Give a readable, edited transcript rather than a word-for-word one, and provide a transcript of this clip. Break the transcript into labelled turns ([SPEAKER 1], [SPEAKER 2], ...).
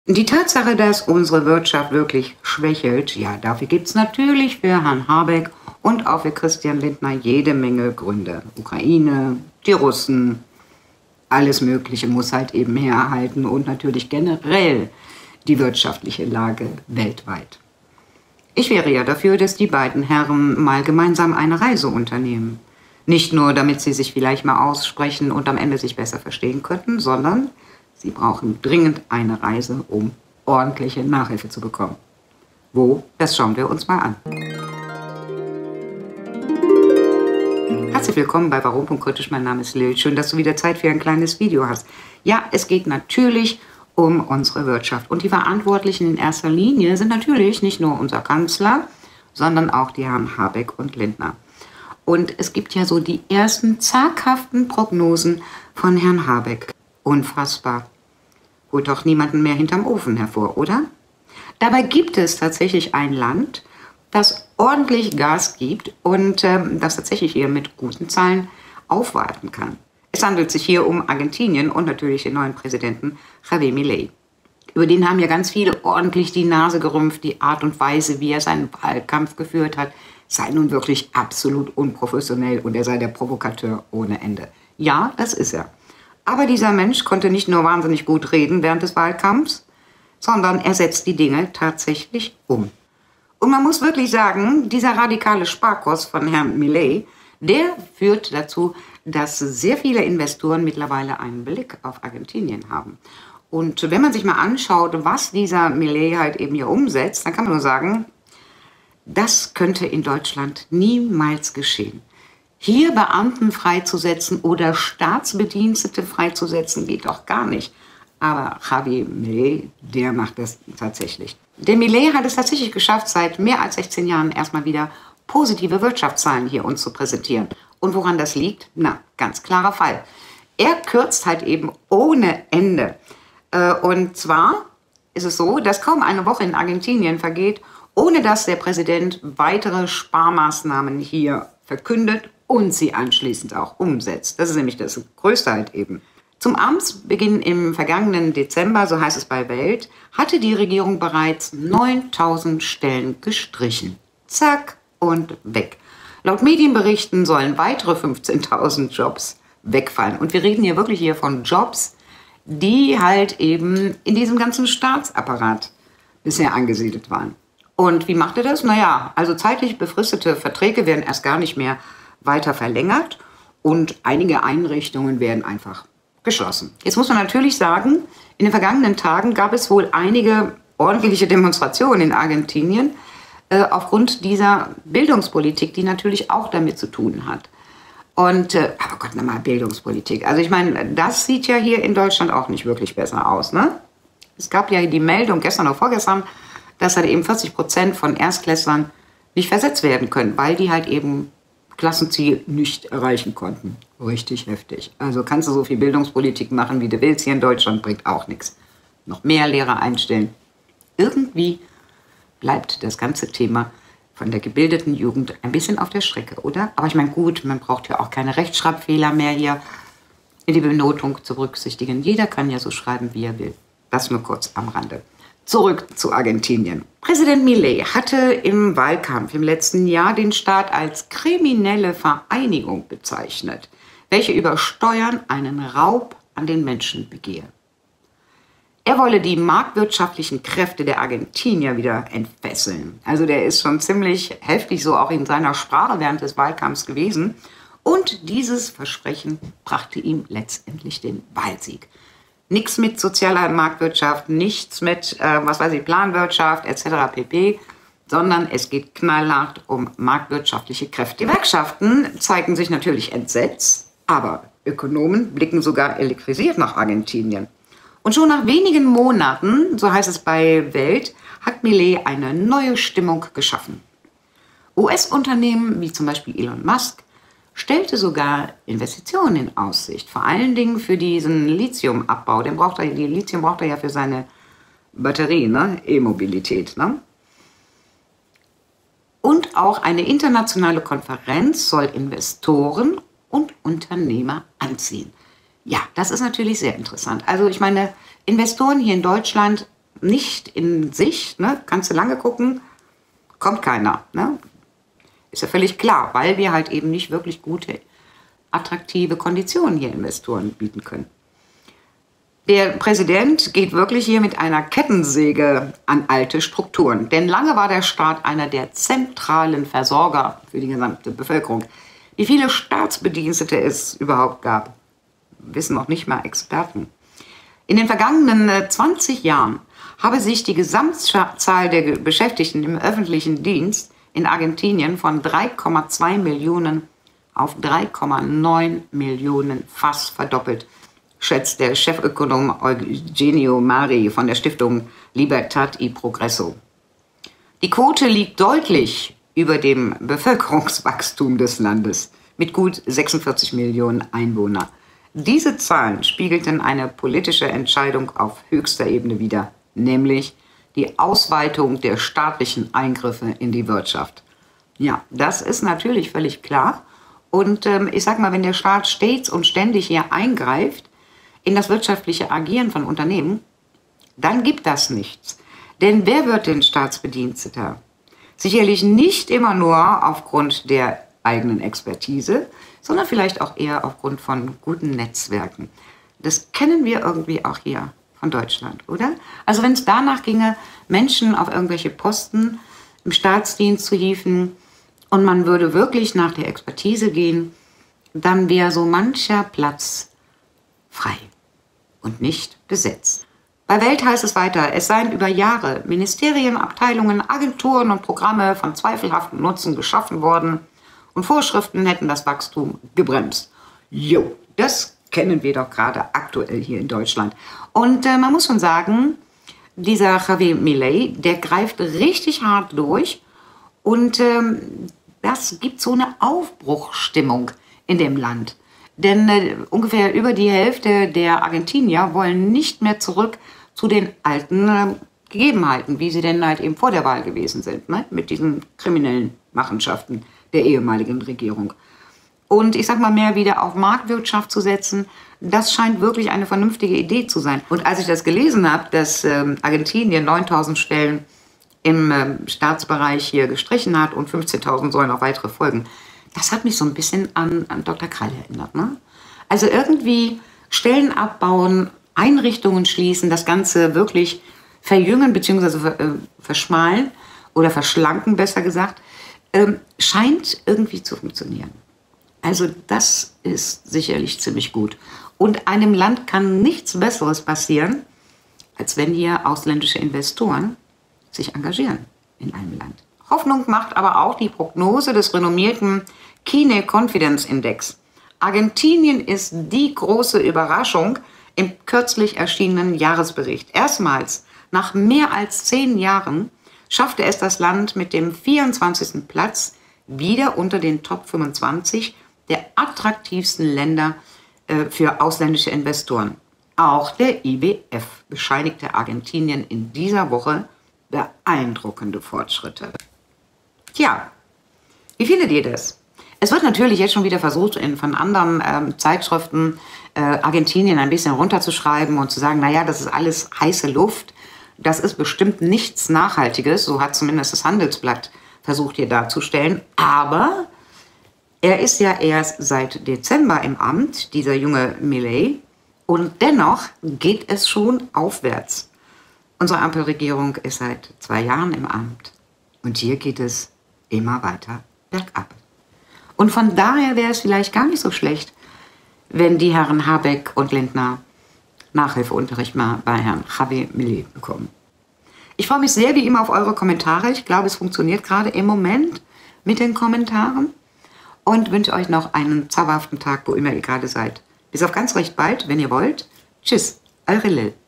[SPEAKER 1] Die Tatsache, dass unsere Wirtschaft wirklich schwächelt, ja, dafür gibt es natürlich für Herrn Habeck und auch für Christian Lindner jede Menge Gründe. Ukraine, die Russen, alles Mögliche muss halt eben herhalten und natürlich generell die wirtschaftliche Lage weltweit. Ich wäre ja dafür, dass die beiden Herren mal gemeinsam eine Reise unternehmen. Nicht nur, damit sie sich vielleicht mal aussprechen und am Ende sich besser verstehen könnten, sondern sie brauchen dringend eine Reise, um ordentliche Nachhilfe zu bekommen. Wo? Das schauen wir uns mal an. Herzlich willkommen bei Warum kritisch. Mein Name ist Lil. Schön, dass du wieder Zeit für ein kleines Video hast. Ja, es geht natürlich um unsere Wirtschaft. Und die Verantwortlichen in erster Linie sind natürlich nicht nur unser Kanzler, sondern auch die Herren Habeck und Lindner. Und es gibt ja so die ersten zaghaften Prognosen von Herrn Habeck. Unfassbar. Holt doch niemanden mehr hinterm Ofen hervor, oder? Dabei gibt es tatsächlich ein Land, das ordentlich Gas gibt und das tatsächlich hier mit guten Zahlen aufwarten kann. Es handelt sich hier um Argentinien und natürlich den neuen Präsidenten Javier Milei. Über den haben ja ganz viele ordentlich die Nase gerümpft. Die Art und Weise, wie er seinen Wahlkampf geführt hat, sei nun wirklich absolut unprofessionell und er sei der Provokateur ohne Ende. Ja, das ist er. Aber dieser Mensch konnte nicht nur wahnsinnig gut reden während des Wahlkampfs, sondern er setzt die Dinge tatsächlich um. Und man muss wirklich sagen, dieser radikale Sparkurs von Herrn Milei, der führt dazu, dass sehr viele Investoren mittlerweile einen Blick auf Argentinien haben. Und wenn man sich mal anschaut, was dieser Milei halt eben hier umsetzt, dann kann man nur sagen, das könnte in Deutschland niemals geschehen. Hier Beamten freizusetzen oder Staatsbedienstete freizusetzen, geht doch gar nicht. Aber Javier Milei, der macht das tatsächlich. Der Milei hat es tatsächlich geschafft, seit mehr als 16 Jahren erstmal wieder positive Wirtschaftszahlen hier uns zu präsentieren. Und woran das liegt? Na, ganz klarer Fall. Er kürzt halt eben ohne Ende. Und zwar ist es so, dass kaum eine Woche in Argentinien vergeht, ohne dass der Präsident weitere Sparmaßnahmen hier verkündet und sie anschließend auch umsetzt. Das ist nämlich das Größte halt eben. Zum Amtsbeginn im vergangenen Dezember, so heißt es bei Welt, hatte die Regierung bereits 9.000 Stellen gestrichen. Zack und weg. Laut Medienberichten sollen weitere 15.000 Jobs wegfallen. Und wir reden hier wirklich von Jobs, die halt eben in diesem ganzen Staatsapparat bisher angesiedelt waren. Und wie macht er das? Naja, also zeitlich befristete Verträge werden erst gar nicht mehr weiter verlängert und einige Einrichtungen werden einfach geschlossen. Jetzt muss man natürlich sagen, in den vergangenen Tagen gab es wohl einige ordentliche Demonstrationen in Argentinien aufgrund dieser Bildungspolitik, die natürlich auch damit zu tun hat. Und, aber Gott, nochmal Bildungspolitik. Also ich meine, das sieht ja hier in Deutschland auch nicht wirklich besser aus, ne? Es gab ja die Meldung gestern oder vorgestern, dass halt eben 40% von Erstklässlern nicht versetzt werden können, weil die halt eben Klassenziel nicht erreichen konnten. Richtig heftig. Also kannst du so viel Bildungspolitik machen, wie du willst. Hier in Deutschland bringt auch nichts. Noch mehr Lehrer einstellen. Irgendwie bleibt das ganze Thema von der gebildeten Jugend ein bisschen auf der Strecke, oder? Aber ich meine, gut, man braucht ja auch keine Rechtschreibfehler mehr hier in die Benotung zu berücksichtigen. Jeder kann ja so schreiben, wie er will. Das nur kurz am Rande. Zurück zu Argentinien. Präsident Milei hatte im Wahlkampf im letzten Jahr den Staat als kriminelle Vereinigung bezeichnet, welche über Steuern einen Raub an den Menschen begehe. Er wolle die marktwirtschaftlichen Kräfte der Argentinier wieder entfesseln. Also der ist schon ziemlich heftig so auch in seiner Sprache während des Wahlkampfs gewesen. Und dieses Versprechen brachte ihm letztendlich den Wahlsieg. Nichts mit sozialer Marktwirtschaft, nichts mit, Planwirtschaft etc. pp., sondern es geht knallhart um marktwirtschaftliche Kräfte. Gewerkschaften zeigen sich natürlich entsetzt, aber Ökonomen blicken sogar elektrisiert nach Argentinien. Und schon nach wenigen Monaten, so heißt es bei Welt, hat Milei eine neue Stimmung geschaffen. US-Unternehmen wie zum Beispiel Elon Musk stellte sogar Investitionen in Aussicht, vor allen Dingen für diesen Lithiumabbau. Lithium braucht er ja für seine Batterie, ne? E-Mobilität. Ne? Und auch eine internationale Konferenz soll Investoren und Unternehmer anziehen. Ja, das ist natürlich sehr interessant. Also ich meine, Investoren hier in Deutschland nicht in Sicht, ne? Kannst du lange gucken, kommt keiner. Ne? Ist ja völlig klar, weil wir halt eben nicht wirklich gute, attraktive Konditionen hier Investoren bieten können. Der Präsident geht wirklich hier mit einer Kettensäge an alte Strukturen. Denn lange war der Staat einer der zentralen Versorger für die gesamte Bevölkerung. Wie viele Staatsbedienstete es überhaupt gab, wissen auch nicht mal Experten. In den vergangenen 20 Jahren habe sich die Gesamtzahl der Beschäftigten im öffentlichen Dienst in Argentinien von 3,2 Millionen auf 3,9 Millionen fast verdoppelt, schätzt der Chefökonom Eugenio Mari von der Stiftung Libertad y Progreso. Die Quote liegt deutlich über dem Bevölkerungswachstum des Landes mit gut 46 Millionen Einwohnern. Diese Zahlen spiegelten eine politische Entscheidung auf höchster Ebene wider, nämlich die Ausweitung der staatlichen Eingriffe in die Wirtschaft. Ja, das ist natürlich völlig klar. Und ich sag mal, wenn der Staat stets und ständig hier eingreift in das wirtschaftliche Agieren von Unternehmen, dann gibt das nichts. Denn wer wird denn Staatsbediensteter? Sicherlich nicht immer nur aufgrund der eigenen Expertise, sondern vielleicht auch eher aufgrund von guten Netzwerken. Das kennen wir irgendwie auch hier von Deutschland, oder? Also wenn es danach ginge, Menschen auf irgendwelche Posten im Staatsdienst zu hieven und man würde wirklich nach der Expertise gehen, dann wäre so mancher Platz frei und nicht besetzt. Bei Welt heißt es weiter, es seien über Jahre Ministerien, Abteilungen, Agenturen und Programme von zweifelhaftem Nutzen geschaffen worden und Vorschriften hätten das Wachstum gebremst. Jo, das kennen wir doch gerade aktuell hier in Deutschland. Und man muss schon sagen, dieser Javier Milei, der greift richtig hart durch und das gibt so eine Aufbruchsstimmung in dem Land. Denn ungefähr über die Hälfte der Argentinier wollen nicht mehr zurück zu den alten Gegebenheiten, wie sie denn halt eben vor der Wahl gewesen sind, ne? Mit diesen kriminellen Machenschaften der ehemaligen Regierung. Und ich sag mal, mehr wieder auf Marktwirtschaft zu setzen, das scheint wirklich eine vernünftige Idee zu sein. Und als ich das gelesen habe, dass Argentinien 9.000 Stellen im Staatsbereich hier gestrichen hat und 15.000 sollen noch weitere folgen, das hat mich so ein bisschen an Dr. Krall erinnert. Ne? Also irgendwie Stellen abbauen, Einrichtungen schließen, das Ganze wirklich verjüngen bzw. verschmalen oder verschlanken, besser gesagt, scheint irgendwie zu funktionieren. Also das ist sicherlich ziemlich gut. Und einem Land kann nichts Besseres passieren, als wenn hier ausländische Investoren sich engagieren in einem Land. Hoffnung macht aber auch die Prognose des renommierten Kine Confidence Index. Argentinien ist die große Überraschung im kürzlich erschienenen Jahresbericht. Erstmals nach mehr als 10 Jahren schaffte es das Land mit dem 24. Platz wieder unter den Top 25 der attraktivsten Länder für ausländische Investoren. Auch der IWF bescheinigte Argentinien in dieser Woche beeindruckende Fortschritte. Tja, wie findet ihr das? Es wird natürlich jetzt schon wieder versucht, von anderen Zeitschriften Argentinien ein bisschen runterzuschreiben und zu sagen, naja, das ist alles heiße Luft, das ist bestimmt nichts Nachhaltiges, so hat zumindest das Handelsblatt versucht hier darzustellen, aber er ist ja erst seit Dezember im Amt, dieser junge Milei, und dennoch geht es schon aufwärts. Unsere Ampelregierung ist seit 2 Jahren im Amt und hier geht es immer weiter bergab. Und von daher wäre es vielleicht gar nicht so schlecht, wenn die Herren Habeck und Lindner Nachhilfeunterricht mal bei Herrn Javier Milei bekommen. Ich freue mich sehr wie immer auf eure Kommentare. Ich glaube, es funktioniert gerade im Moment mit den Kommentaren. Und wünsche euch noch einen zauberhaften Tag, wo immer ihr gerade seid. Bis auf ganz recht bald, wenn ihr wollt. Tschüss, eure Lil.